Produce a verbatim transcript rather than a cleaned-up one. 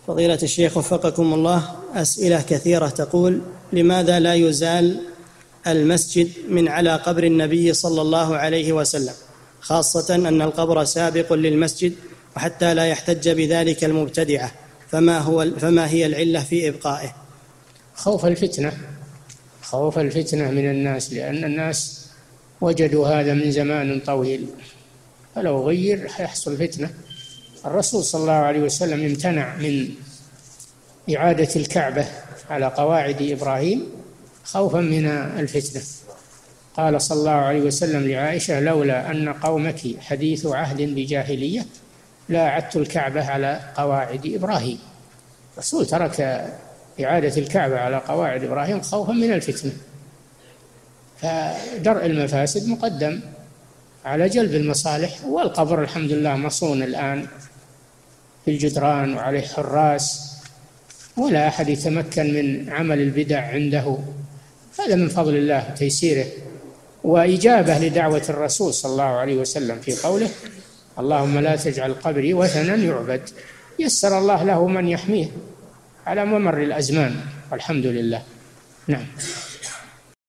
فضيلة الشيخ وفقكم الله، أسئلة كثيرة تقول: لماذا لا يزال المسجد من على قبر النبي صلى الله عليه وسلم، خاصة أن القبر سابق للمسجد، وحتى لا يحتج بذلك المبتدعة، فما هو فما هي العلة في إبقائه؟ خوف الفتنة، خوف الفتنة من الناس، لأن الناس وجدوا هذا من زمان طويل، فلو غير يحصل فتنة. الرسول صلى الله عليه وسلم امتنع من إعادة الكعبة على قواعد إبراهيم خوفا من الفتنة. قال صلى الله عليه وسلم لعائشة: لولا أن قومك حديث عهد بجاهلية لا أعدت الكعبة على قواعد إبراهيم. الرسول ترك إعادة الكعبة على قواعد إبراهيم خوفا من الفتنة، فدرء المفاسد مقدم على جلب المصالح. والقبر الحمد لله مصون الآن في الجدران وعليه حراس، ولا أحد يتمكن من عمل البدع عنده، هذا من فضل الله تيسيره وإجابة لدعوة الرسول صلى الله عليه وسلم في قوله: اللهم لا تجعل قبري وثنا يعبد. يسر الله له من يحميه على ممر الأزمان، والحمد لله. نعم.